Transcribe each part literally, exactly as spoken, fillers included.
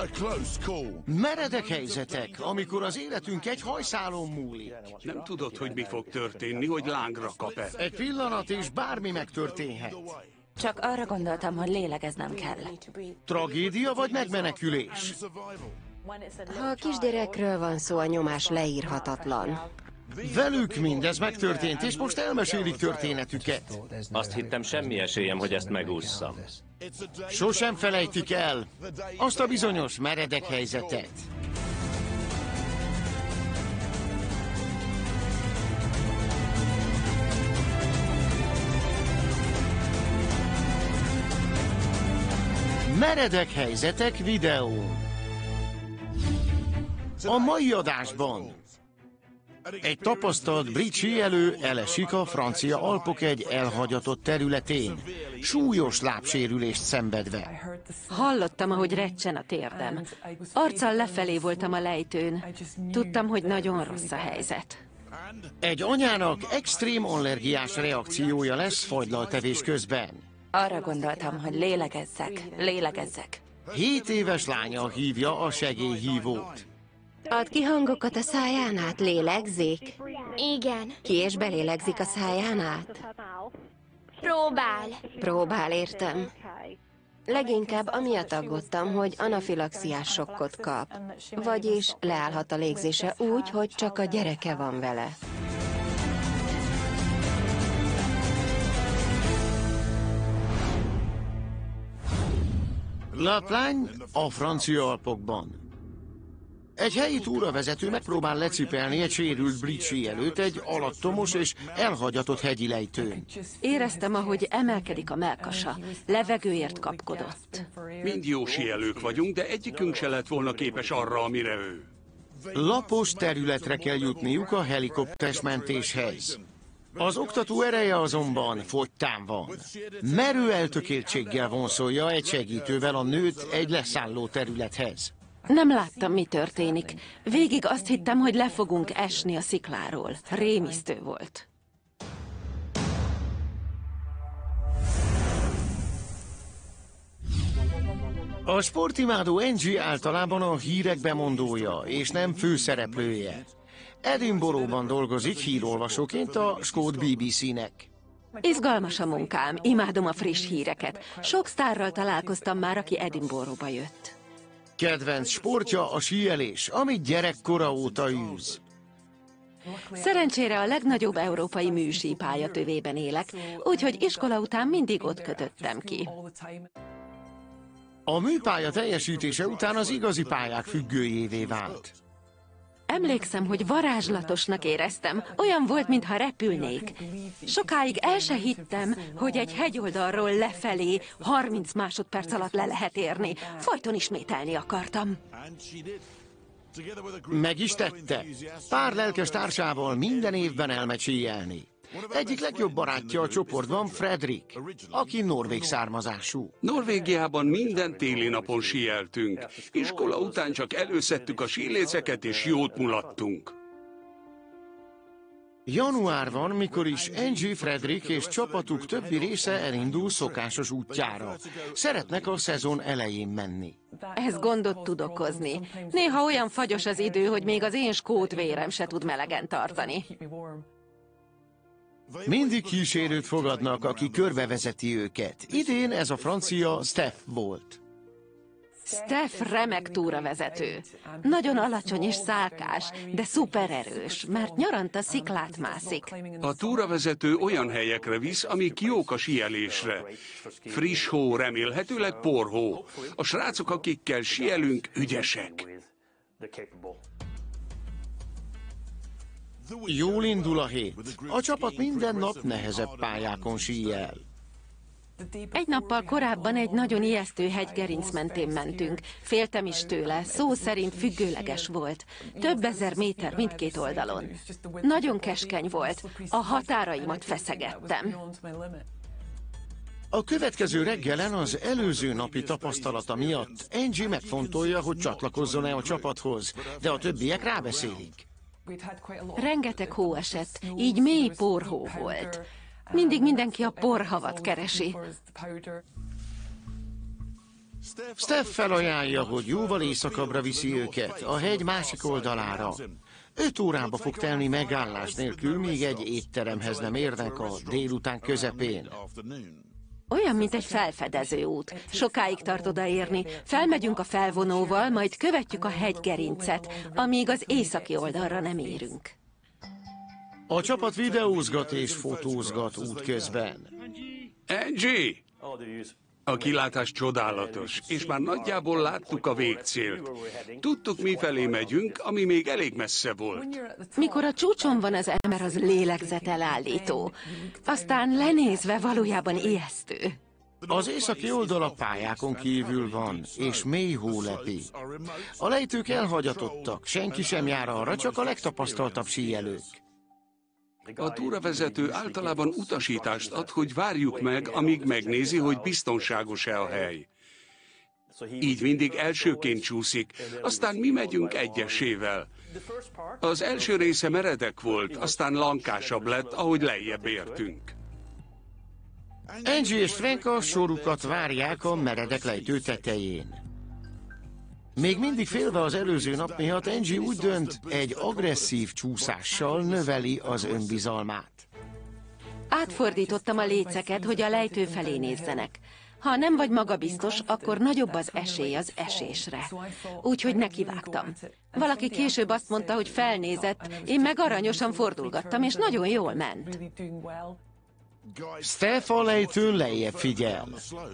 Meredek helyzetek, amikor az életünk egy hajszálon múlik. Nem tudod, hogy mi fog történni, hogy lángra kap-e. Egy pillanat és bármi megtörténhet. Csak arra gondoltam, hogy lélegeznem kell. Tragédia vagy megmenekülés? Ha a kisgyerekről van szó, a nyomás leírhatatlan. Velük mindez megtörtént, és most elmesélik történetüket. Azt hittem, semmi esélyem, hogy ezt megússzam. Sosem felejtik el azt a bizonyos meredek helyzetet. Meredek helyzetek videó. A mai adásban egy tapasztalt brit síelő elesik a francia Alpok egy elhagyatott területén, súlyos lábsérülést szenvedve. Hallottam, ahogy recsen a térdem. Arccal lefelé voltam a lejtőn. Tudtam, hogy nagyon rossz a helyzet. Egy anyának extrém allergiás reakciója lesz fagylaltevés közben. Arra gondoltam, hogy lélegezzek, lélegezzek. Hét éves lánya hívja a segélyhívót. Ad ki hangokat a száján át, lélegzik? Igen. Ki és belélegzik a száján át? Próbál. Próbál, értem. Leginkább amiatt aggódtam, hogy anafilaxiás sokkot kap. Vagyis leállhat a légzése úgy, hogy csak a gyereke van vele. La Plagne a francia Alpokban. Egy helyi túravezető megpróbál lecipelni egy sérült brit síelőt egy alattomos és elhagyatott hegyi lejtőn. Éreztem, ahogy emelkedik a mellkasa. Levegőért kapkodott. Mind jó síelők vagyunk, de egyikünk se lett volna képes arra, amire ő. Lapos területre kell jutniuk a helikopteres mentéshez. Az oktató ereje azonban fogytán van. Merő eltökéltséggel vonszolja egy segítővel a nőt egy leszálló területhez. Nem láttam, mi történik. Végig azt hittem, hogy le fogunk esni a szikláról. Rémisztő volt. A sportimádó Angie általában a hírek bemondója, és nem főszereplője. Edinburghban dolgozik hírolvasóként a skót bé bé cé-nek. Izgalmas a munkám, imádom a friss híreket. Sok sztárral találkoztam már, aki Edinburghba jött. Kedvenc sportja a síelés, amit gyerekkora óta űz. Szerencsére a legnagyobb európai műsí pályatövében élek, úgyhogy iskola után mindig ott kötöttem ki. A műpálya teljesítése után az igazi pályák függőjévé vált. Emlékszem, hogy varázslatosnak éreztem, olyan volt, mintha repülnék. Sokáig el se hittem, hogy egy hegyoldalról lefelé harminc másodperc alatt le lehet érni. Folyton ismételni akartam. Meg is tette. Pár lelkes társával minden évben elmegy síelni. Egyik legjobb barátja a csoportban Fredrik, aki norvég származású. Norvégiában minden téli napon síeltünk. Iskola után csak előszedtük a síléceket és jót mulattunk. Január van, mikor is Angie, Fredrik és csapatuk többi része elindul szokásos útjára. Szeretnek a szezon elején menni. Ez gondot tud okozni. Néha olyan fagyos az idő, hogy még az én skót vérem se tud melegen tartani. Mindig kísérőt fogadnak, aki körbevezeti őket. Idén ez a francia Steph volt. Steph remek túravezető. Nagyon alacsony és szálkás, de szupererős, mert nyaranta sziklát mászik. A túravezető olyan helyekre visz, amik jók a síelésre. Friss hó, remélhetőleg porhó. A srácok, akikkel síelünk, ügyesek. Jól indul a hét. A csapat minden nap nehezebb pályákon síel. Egy nappal korábban egy nagyon ijesztő hegygerinc mentén mentünk. Féltem is tőle, szó szerint függőleges volt. Több ezer méter mindkét oldalon. Nagyon keskeny volt, a határaimat feszegettem. A következő reggelen az előző napi tapasztalata miatt Angie megfontolja, hogy csatlakozzon-e a csapathoz, de a többiek rábeszélik. Rengeteg hó esett, így mély porhó volt. Mindig mindenki a porhavat keresi. Steph felajánlja, hogy jóval északabbra viszi őket, a hegy másik oldalára. Öt órába fog telni megállás nélkül, míg egy étteremhez nem érnek a délután közepén. Olyan, mint egy felfedező út. Sokáig tart odaérni. Felmegyünk a felvonóval, majd követjük a hegygerincet, amíg az északi oldalra nem érünk. A csapat videózgat és fotózgat útközben. Angie! A kilátás csodálatos, és már nagyjából láttuk a végcélt. Tudtuk, mifelé megyünk, ami még elég messze volt. Mikor a csúcson van az ember, az lélegzetelállító. Aztán lenézve valójában ijesztő. Az északi oldal a pályákon kívül van, és mély hó lepi. A lejtők elhagyatottak, senki sem jár arra, csak a legtapasztaltabb síelők. A túravezető általában utasítást ad, hogy várjuk meg, amíg megnézi, hogy biztonságos-e a hely. Így mindig elsőként csúszik, aztán mi megyünk egyesével. Az első része meredek volt, aztán lankásabb lett, ahogy lejjebb értünk. Angie és Frank a sorukat várják a meredek lejtő tetején. Még mindig félve az előző nap miatt, Angie úgy dönt, egy agresszív csúszással növeli az önbizalmát. Átfordítottam a léceket, hogy a lejtő felé nézzenek. Ha nem vagy magabiztos, akkor nagyobb az esély az esésre. Úgyhogy nekivágtam. Valaki később azt mondta, hogy felnézett, én meg aranyosan fordulgattam, és nagyon jól ment. Steph a lejtőn lejjebb figyel.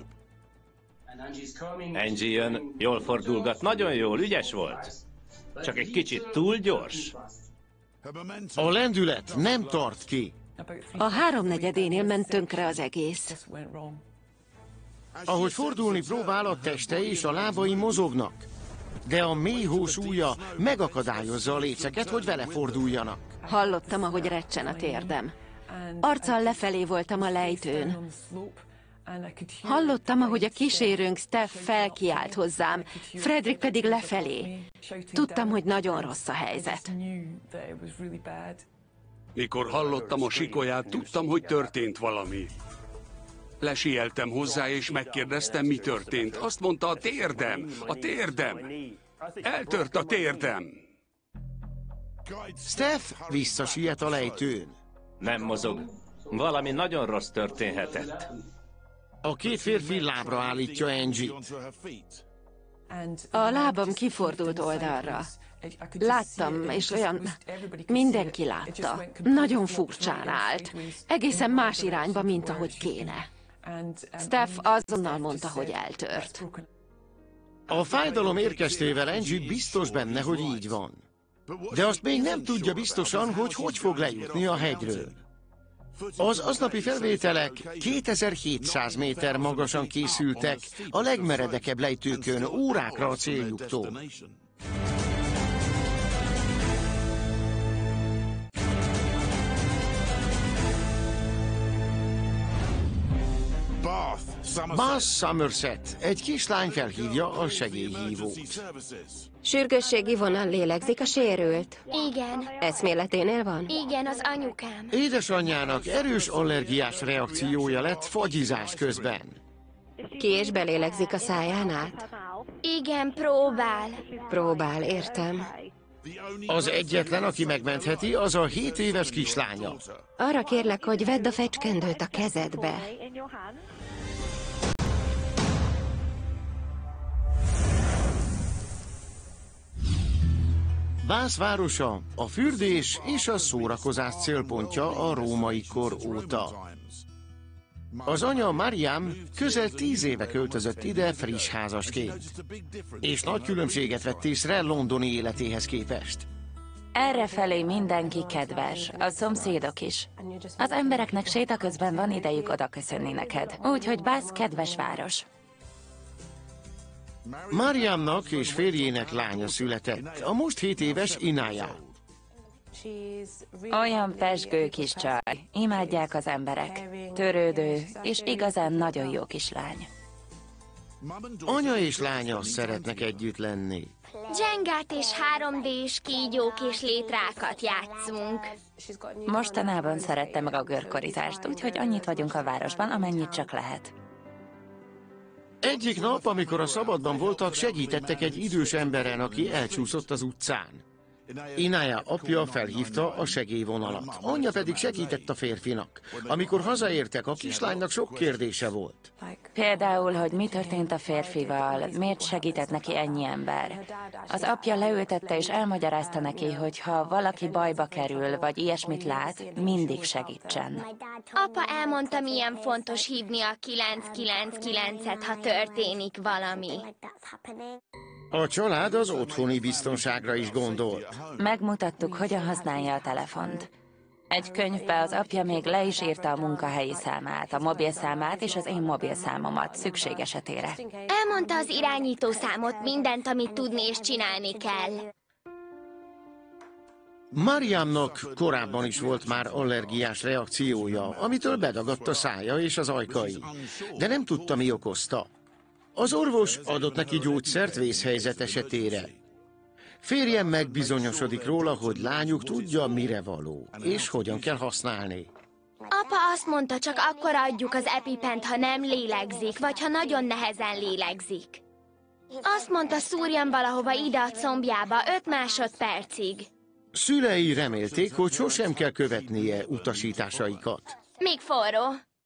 Angie jön, jól fordulgat, nagyon jól, ügyes volt. Csak egy kicsit túl gyors. A lendület nem tart ki. A háromnegyedénél ment tönkre az egész. Ahogy fordulni próbál, a teste és a lábai mozognak. De a mély hó súlya megakadályozza a léceket, hogy vele forduljanak. Hallottam, ahogy recsen a térdem. Arccal lefelé voltam a lejtőn. Hallottam, ahogy a kísérőnk Steph felkiált hozzám, Fredrik pedig lefelé. Tudtam, hogy nagyon rossz a helyzet. Mikor hallottam a sikolyát, tudtam, hogy történt valami. Lesieltem hozzá, és megkérdeztem, mi történt. Azt mondta, a térdem, a térdem. Eltört a térdem. Steph visszasiet a lejtőn. Nem mozog. Valami nagyon rossz történhetett. A két férfi lábra állítja Angie-t. A lábam kifordult oldalra. Láttam, és olyan... Mindenki látta. Nagyon furcsán állt. Egészen más irányba, mint ahogy kéne. Steph azonnal mondta, hogy eltört. A fájdalom érkeztével Angie biztos benne, hogy így van. De azt még nem tudja biztosan, hogy hogy fog lejutni a hegyről. Az aznapi felvételek kétezer-hétszáz méter magasan készültek, a legmeredekebb lejtőkön, órákra a céljuktól. Bath, Somerset, egy kislány felhívja a segélyhívót. Sürgősségi vonal lélegzik a sérült. Igen. Eszméleténél van? Igen, az anyukám. Édesanyjának erős allergiás reakciója lett fagyizás közben. Ki és belélegzik a száján át? Igen, próbál. Próbál, értem. Az egyetlen, aki megmentheti, az a hét éves kislánya. Arra kérlek, hogy vedd a fecskendőt a kezedbe. Bath városa a fürdés és a szórakozás célpontja a római kor óta. Az anya Mariam közel tíz éve költözött ide friss házasként, és nagy különbséget vett észre londoni életéhez képest. Errefelé mindenki kedves, a szomszédok is. Az embereknek séta közben van idejük odaköszönni neked, úgyhogy Bath kedves város. Mariamnak és férjének lánya született, a most hét éves Inaya. Olyan pezsgő kis csaj, imádják az emberek, törődő és igazán nagyon jó kislány. Anya és lánya szeretnek együtt lenni. Dzsengát és három dés kígyók és létrákat játszunk. Mostanában szerette meg a görkorítást, úgyhogy annyit vagyunk a városban, amennyit csak lehet. Egyik nap, amikor a szabadban voltak, segítettek egy idős emberen, aki elcsúszott az utcán. Inaya apja felhívta a segélyvonalat, anyja pedig segített a férfinak. Amikor hazaértek, a kislánynak sok kérdése volt. Például, hogy mi történt a férfival, miért segített neki ennyi ember. Az apja leültette és elmagyarázta neki, hogy ha valaki bajba kerül, vagy ilyesmit lát, mindig segítsen. Apa elmondta, milyen fontos hívni a kilenc kilenc kilencet, ha történik valami. A család az otthoni biztonságra is gondolt. Megmutattuk, hogyan használja a telefont. Egy könyvbe az apja még le is írta a munkahelyi számát, a mobilszámát és az én mobilszámomat szükség esetére. Elmondta az irányítószámot, mindent, amit tudni és csinálni kell. Mariamnak korábban is volt már allergiás reakciója, amitől bedagadt a szája és az ajkai, de nem tudta, mi okozta. Az orvos adott neki gyógyszert vészhelyzet esetére. Férjem megbizonyosodik róla, hogy lányuk tudja, mire való, és hogyan kell használni. Apa azt mondta, csak akkor adjuk az epipent, ha nem lélegzik, vagy ha nagyon nehezen lélegzik. Azt mondta, szúrjam valahova ide a combjába öt másodpercig. Szülei remélték, hogy sosem kell követnie utasításaikat. Még forró.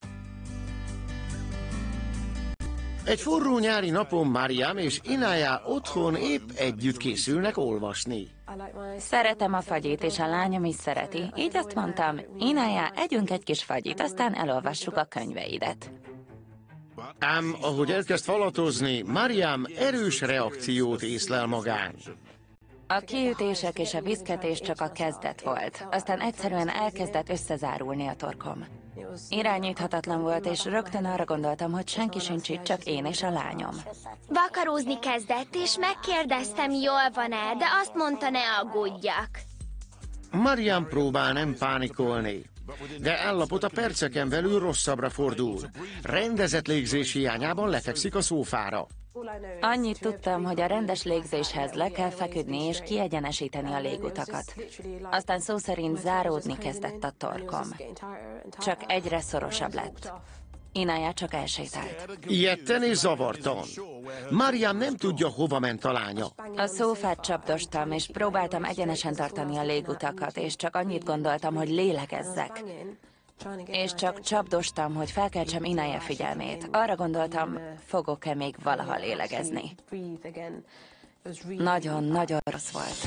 Egy forró nyári napon Mariam és Inaya otthon épp együtt készülnek olvasni. Szeretem a fagyit, és a lányom is szereti. Így azt mondtam, Inaya, együnk egy kis fagyit, aztán elolvassuk a könyveidet. Ám ahogy elkezd falatozni, Mariam erős reakciót észlel magán. A kiütések és a viszketés csak a kezdet volt, aztán egyszerűen elkezdett összezárulni a torkom. Irányíthatatlan volt, és rögtön arra gondoltam, hogy senki sincs itt, csak én és a lányom. Vakarózni kezdett, és megkérdeztem, jól van-e, de azt mondta, ne aggódjak. Mariam próbál nem pánikolni, de állapota perceken belül rosszabbra fordul. Rendezett légzés hiányában lefekszik a szófára. Annyit tudtam, hogy a rendes légzéshez le kell feküdni és kiegyenesíteni a légutakat. Aztán szó szerint záródni kezdett a torkom. Csak egyre szorosabb lett. Inaya csak elsétált. Ilyetten és zavartan. Mariam nem tudja, hova ment a lánya. A szófát csapdostam, és próbáltam egyenesen tartani a légutakat, és csak annyit gondoltam, hogy lélegezzek. És csak csapdostam, hogy felkeltsem Inaya figyelmét. Arra gondoltam, fogok-e még valaha lélegezni. Nagyon-nagyon rossz volt.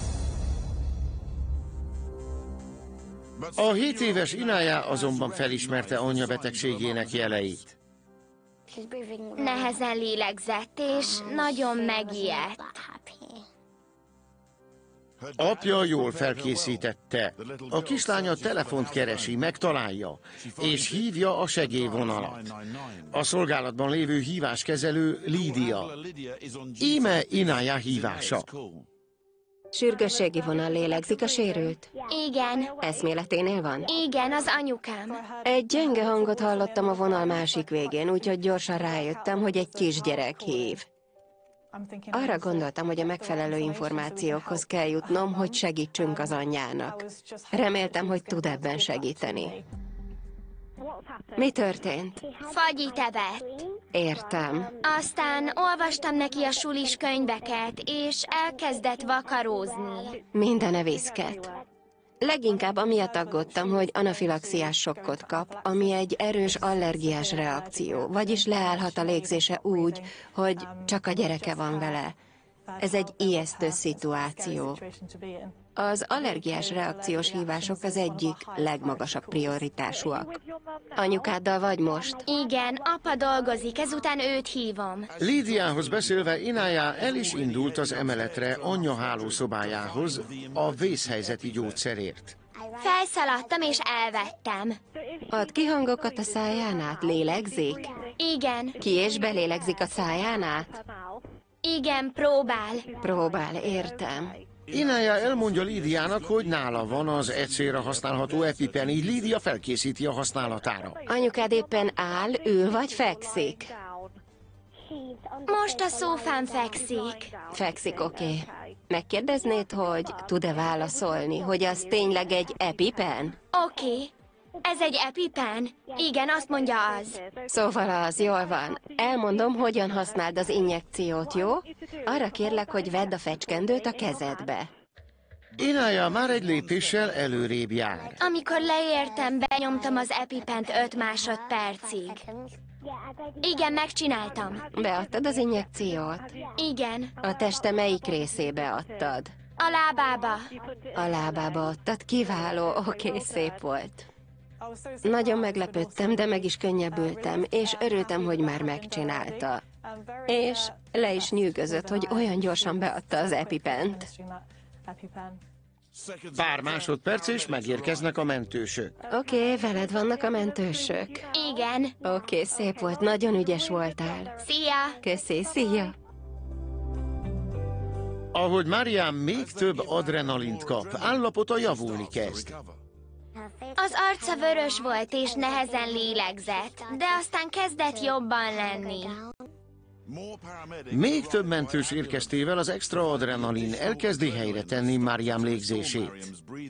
A hét éves Inaya azonban felismerte anyja betegségének jeleit. Nehezen lélegzett, és nagyon megijedt. Apja jól felkészítette. A kislánya a telefont keresi, megtalálja, és hívja a segélyvonalat. A szolgálatban lévő híváskezelő Lídia. Íme Inaya hívása. Sürgősségi vonal, lélegzik a sérült? Igen. Eszméleténél van? Igen, az anyukám. Egy gyenge hangot hallottam a vonal másik végén, úgyhogy gyorsan rájöttem, hogy egy kisgyerek hív. Arra gondoltam, hogy a megfelelő információkhoz kell jutnom, hogy segítsünk az anyjának. Reméltem, hogy tud ebben segíteni. Mi történt? Fagyit evett. Értem. Aztán olvastam neki a sulis könyveket, és elkezdett vakarózni. Mindene viszket. Leginkább amiatt aggódtam, hogy anafilaxiás sokkot kap, ami egy erős allergiás reakció, vagyis leállhat a légzése úgy, hogy csak a gyereke van vele. Ez egy ijesztő szituáció. Az allergiás reakciós hívások az egyik legmagasabb prioritásúak. Anyukáddal vagy most? Igen, apa dolgozik, ezután őt hívom. Lídiához beszélve Inaya el is indult az emeletre anyja hálószobájához a vészhelyzeti gyógyszerért. Felszaladtam és elvettem. Ad ki hangokat a száján át, lélegzik? Igen. Ki és belélegzik a száján át? Igen, próbál. Próbál, értem. Inaya elmondja Lídiának, hogy nála van az egyszerre használható EpiPen, így Lídia felkészíti a használatára. Anyukád éppen áll, ül vagy fekszik? Most a szófán fekszik. Fekszik, oké. Okay. Megkérdeznéd, hogy tud-e válaszolni, hogy az tényleg egy EpiPen? Oké. Okay. Ez egy EpiPen? Igen, azt mondja az. Szóval az, jól van. Elmondom, hogyan használd az injekciót, jó? Arra kérlek, hogy vedd a fecskendőt a kezedbe. Inaya már egy lépéssel előrébb jár. Amikor leértem, benyomtam az EpiPent öt másodpercig. Igen, megcsináltam. Beadtad az injekciót? Igen. A teste melyik részébe adtad? A lábába. A lábába adtad? Kiváló, oké, szép volt. Nagyon meglepődtem, de meg is könnyebbültem, és örültem, hogy már megcsinálta. És le is nyűgözött, hogy olyan gyorsan beadta az EpiPent. Pár másodperc és megérkeznek a mentősök. Oké, veled vannak a mentősök. Igen. Oké, szép volt, nagyon ügyes voltál. Szia! Köszi, szia! Ahogy Mariam még több adrenalint kap, állapota javulni kezd. Az arca vörös volt és nehezen lélegzett, de aztán kezdett jobban lenni. Még több mentős érkeztével az extra adrenalin elkezdi helyre tenni Mariam légzését.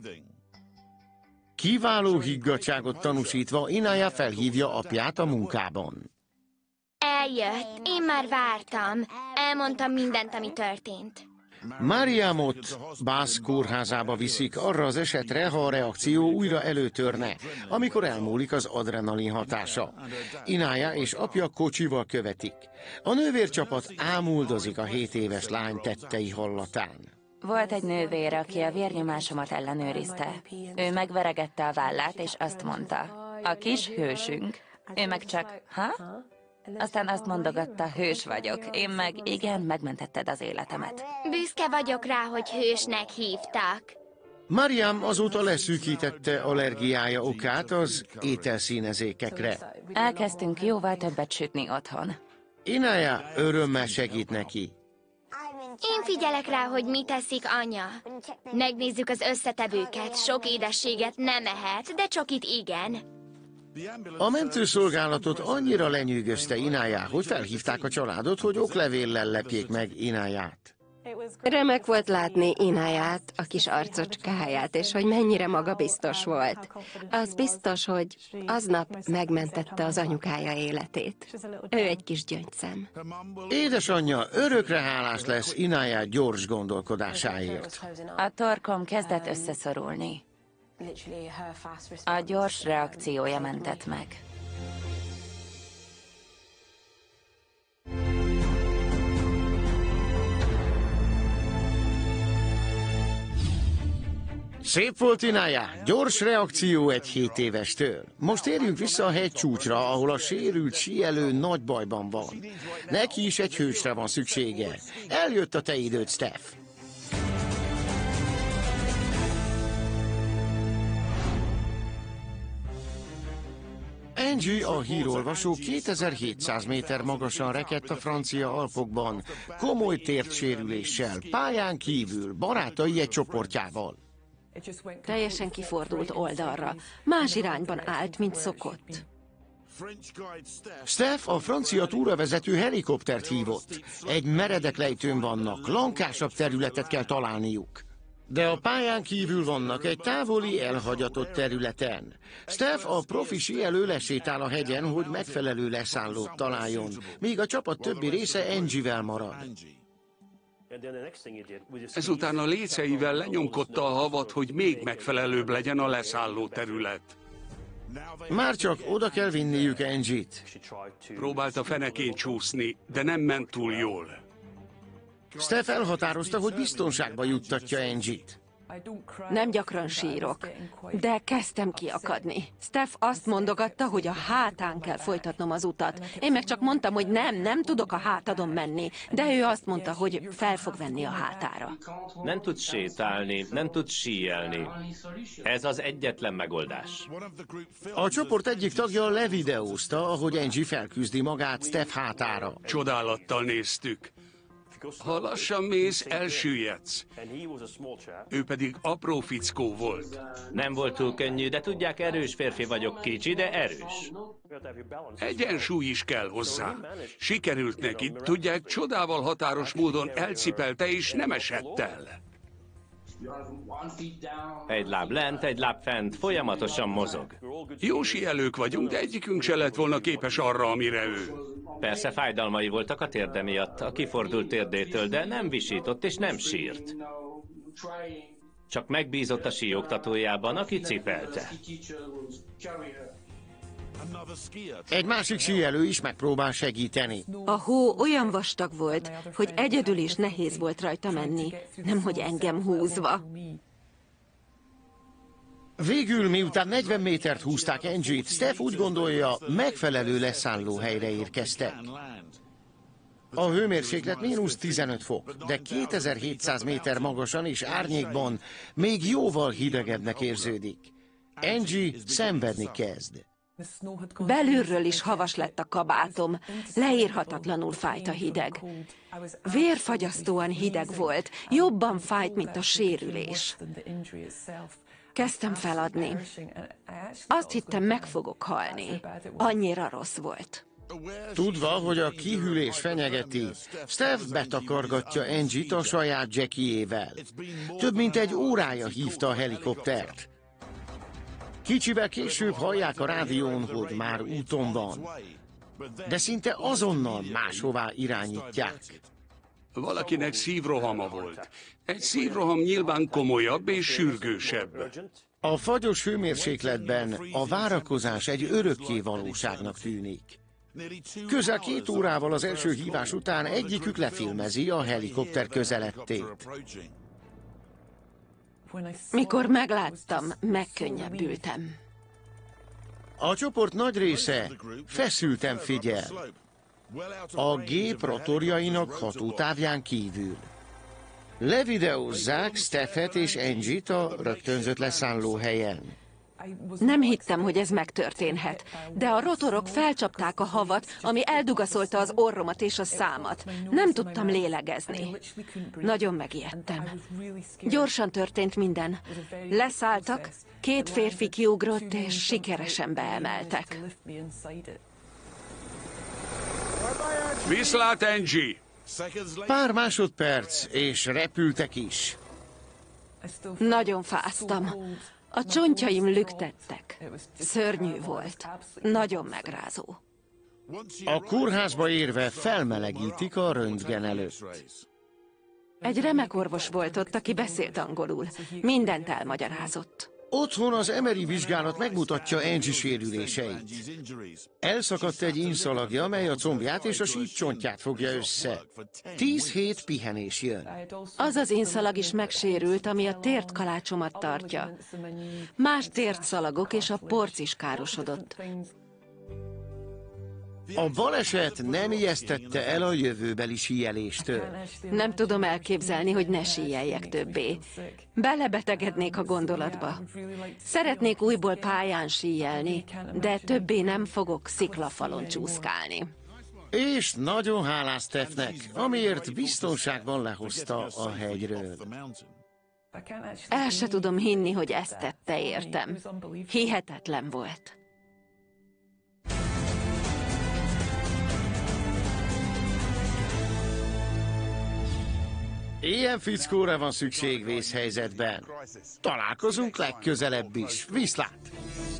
Kiváló higgadtságot tanúsítva Inaya felhívja apját a munkában. Eljött, én már vártam. Elmondtam mindent, ami történt. Mariamot Bath kórházába viszik arra az esetre, ha a reakció újra előtörne, amikor elmúlik az adrenalin hatása. Inaya és apja kocsival követik. A nővércsapat ámuldozik a hét éves lány tettei hallatán. Volt egy nővér, aki a vérnyomásomat ellenőrizte. Ő megveregette a vállát, és azt mondta, a kis hősünk. Ő meg csak, ha? Aztán azt mondogatta, hős vagyok. Én meg, igen, megmentetted az életemet. Büszke vagyok rá, hogy hősnek hívtak. Mariam azóta leszűkítette allergiája okát az ételszínezékekre. Elkezdtünk jóval többet sütni otthon. Inaya örömmel segít neki. Én figyelek rá, hogy mit teszik anya. Megnézzük az összetevőket. Sok édességet nem ehet, de csokit igen. A mentőszolgálatot annyira lenyűgözte Inaya, hogy felhívták a családot, hogy oklevéllel lepjék meg Inayát. Remek volt látni Inayát, a kis arcocskáját, és hogy mennyire magabiztos volt. Az biztos, hogy aznap megmentette az anyukája életét. Ő egy kis gyöngyszem. Édesanyja örökre hálás lesz Inaya gyors gondolkodásáért. A torkom kezdett összeszorulni. A gyors reakciója mentett meg. Szép volt, Inaya. Gyors reakció egy hét évestől. Most térjünk vissza a hegy csúcsra, ahol a sérült síelő nagy bajban van. Neki is egy hősre van szüksége. Eljött a te időd, Steph. Angie, a hírolvasó, kétezer-hétszáz méter magasan rekedt a francia Alpokban, komoly térdsérüléssel, pályán kívül, barátai egy csoportjával. Teljesen kifordult oldalra. Más irányban állt, mint szokott. Steph a francia túravezető helikoptert hívott. Egy meredek lejtőn vannak, lankásabb területet kell találniuk. De a pályán kívül vannak egy távoli, elhagyatott területen. Steph, a profi síelő lesétál a hegyen, hogy megfelelő leszállót találjon, míg a csapat többi része Angie-vel marad. Ezután a léceivel lenyomkodta a havat, hogy még megfelelőbb legyen a leszálló terület. Már csak oda kell vinniük Angie-t. Próbálta fenekén csúszni, de nem ment túl jól. Steph elhatározta, hogy biztonságba juttatja Angie-t. Nem gyakran sírok, de kezdtem kiakadni. Steph azt mondogatta, hogy a hátán kell folytatnom az utat. Én meg csak mondtam, hogy nem, nem tudok a hátadon menni, de ő azt mondta, hogy fel fog venni a hátára. Nem tudsz sétálni, nem tudsz síelni. Ez az egyetlen megoldás. A csoport egyik tagja levideózta, ahogy Angie felküzdi magát Steph hátára. Csodálattal néztük. Ha lassan mész, elsüllyedsz. Ő pedig apró fickó volt. Nem volt túl könnyű, de tudják, erős férfi vagyok, kicsi, de erős. Egyensúly is kell hozzá. Sikerült neki, tudják, csodával határos módon elcipelte és nem esett el. Egy láb lent, egy láb fent, folyamatosan mozog. Jó síelők vagyunk, de egyikünk se lett volna képes arra, amire ő. Persze fájdalmai voltak a térde miatt, a kifordult térdétől, de nem visított és nem sírt. Csak megbízott a síoktatójában, aki cipelte. Egy másik síelő is megpróbál segíteni. A hó olyan vastag volt, hogy egyedül is nehéz volt rajta menni, nemhogy engem húzva. Végül, miután negyven métert húzták Angie-t, Steph úgy gondolja, megfelelő leszállóhelyre érkeztek. A hőmérséklet mínusz tizenöt fok, de kétezer-hétszáz méter magasan és árnyékban még jóval hidegebbnek érződik. Angie szenvedni kezd. Belülről is havas lett a kabátom, leírhatatlanul fájt a hideg. Vérfagyasztóan hideg volt, jobban fájt, mint a sérülés. Kezdtem feladni. Azt hittem, meg fogok halni. Annyira rossz volt. Tudva, hogy a kihűlés fenyegeti, Steph betakargatja Angie-t a saját Jackie-ével. Több mint egy órája hívta a helikoptert. Kicsivel később hallják a rádión, hogy már úton van, de szinte azonnal máshová irányítják. Valakinek szívrohama volt. Egy szívroham nyilván komolyabb és sürgősebb. A fagyos hőmérsékletben a várakozás egy örökké valóságnak tűnik. Közel két órával az első hívás után egyikük lefilmezi a helikopter közelettét. Mikor megláttam, megkönnyebbültem. A csoport nagy része feszülten figyel. A gép rotorjainak hatótávján kívül. Levideózzák Stephet és Angie-t a rögtönzött leszállóhelyen. Nem hittem, hogy ez megtörténhet, de a rotorok felcsapták a havat, ami eldugaszolta az orromat és a számat. Nem tudtam lélegezni. Nagyon megijedtem. Gyorsan történt minden. Leszálltak, két férfi kiugrott, és sikeresen beemeltek. Viszlát, Angie! Pár másodperc, és repültek is. Nagyon fáztam. A csontjaim lüktettek. Szörnyű volt. Nagyon megrázó. A kórházba érve felmelegítik a röntgen előtt. Egy remek orvos volt ott, aki beszélt angolul. Mindent elmagyarázott. Otthon az em er i vizsgálat megmutatja Angie sérüléseit. Elszakadt egy inszalagja, amely a combját és a síkcsontját fogja össze. Tíz hét pihenés jön. Az az inszalag is megsérült, ami a térdkalácsomat tartja. Más térdszalagok és a porc is károsodott. A baleset nem ijesztette el a jövőbeli síeléstől. Nem tudom elképzelni, hogy ne síjeljek többé. Belebetegednék a gondolatba. Szeretnék újból pályán síjelni, de többé nem fogok sziklafalon csúszkálni. És nagyon hálás Stephnek, amiért biztonságban lehozta a hegyről. El se tudom hinni, hogy ezt tette értem. Hihetetlen volt. Ilyen fickóra van szükség vészhelyzetben. Találkozunk legközelebb is. Viszlát!